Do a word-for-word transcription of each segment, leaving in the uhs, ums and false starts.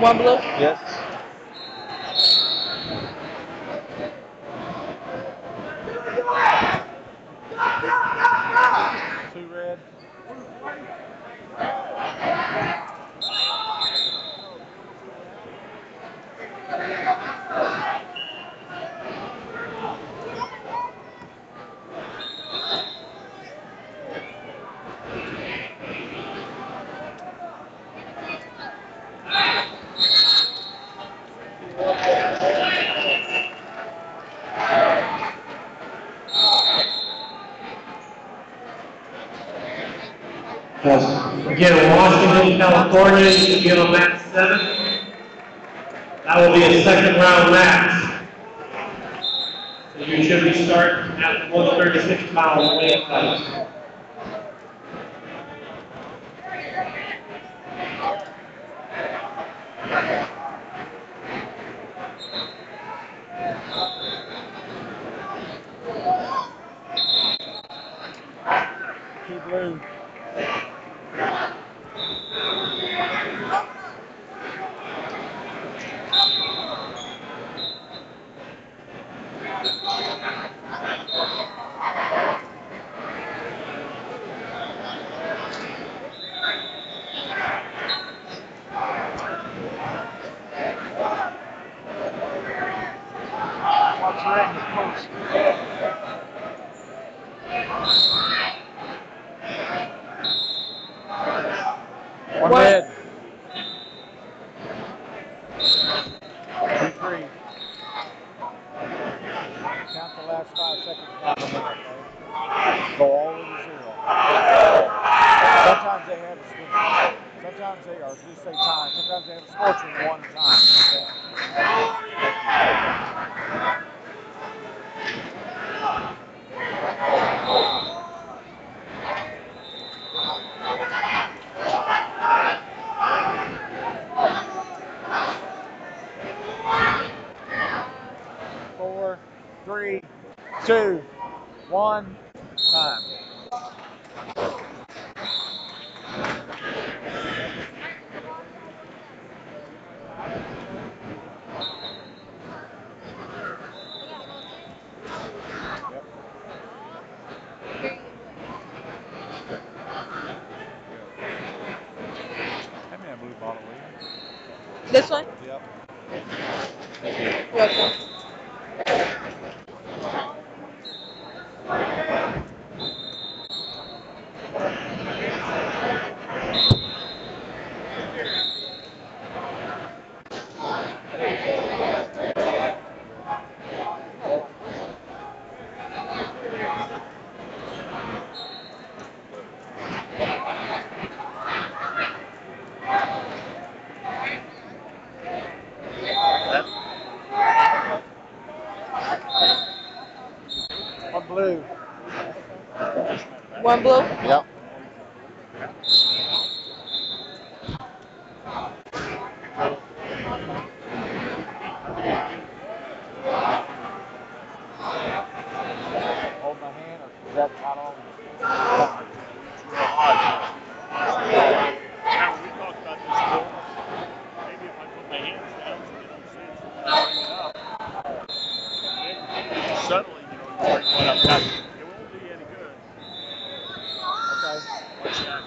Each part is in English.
One blue? Yes. Two red. Again, Washington, California, you should be on match seven. That will be a second round match. So you should be starting at one thirty-six pounds weight class. Two blue. What's red post? One What? red. Two three. Count the last five seconds down the middle, okay? Go all the way to zero. Sometimes they have a swing. Sometimes they are just say time. Sometimes they have a scorching one time. Okay? Four, three, two, one, time. Yep. Hand me a blue bottle, will you? This one? Yep. Welcome. One blue. One blue? Yep. Hold my hand, or is that not on? It's real hot. Now, we talked about this before. Maybe if I put my hands down so they don't see it, so when I bring it up, then suddenly, you know, you bring one up tight. It won't do you any good. Okay. Watch that.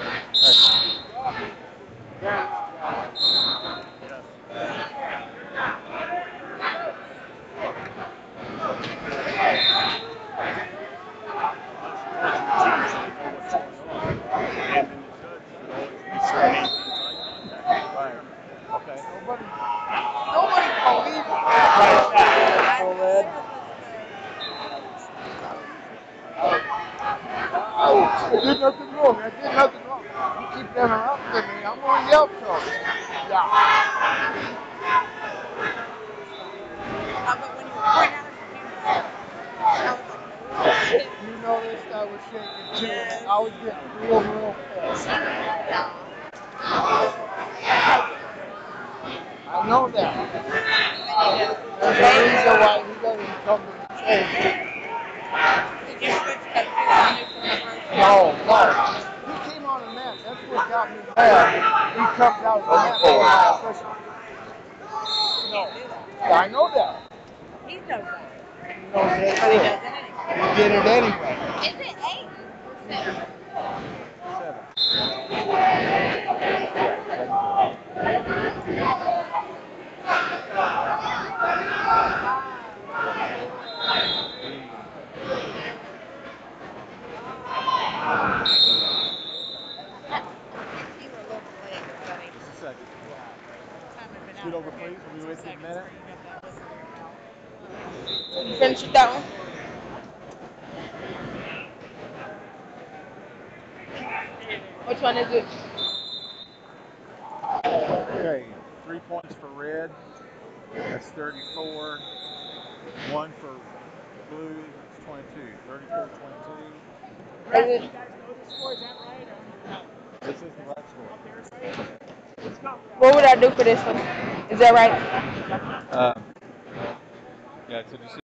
Yes. And then the judge should always be certain eighteen's eye contact. Right. Okay. Nobody. Nobody believes it. Full red. Oh, I did nothing wrong. I did nothing wrong. You keep interrupting me. I'm gonna yell something. Yeah. Uh, but when you were pointing out your camera, I was like, oh shit. You noticed I was shaking too. Yes. I was getting real, real pissed. Yeah. I know that. And you just There's a reason why he doesn't come to the chase. Did you switch to Hispanic from the first one? No, no. He came on the mat. That's what got me mad. He comes out of the mat. can't do that. I know that. He knows that. He knows that But he too. does it anyway. He did it anyway. Is it eight or seven? Seven. You were a little bit late, buddy. Just a second. Time had been Scoot out over, for please. We'll be with you in a minute. seconds where you got that whistle in your mouth. You finished with that one? Which one is it? Okay, three points for red. That's thirty-four. One for blue. That's twenty-two. thirty-four twenty-two. Is it? You guys know the score, is that right? Or no? This is the right score. Up there, say? Let's go. What would I do for this one? Is that right? Uh, yeah, so just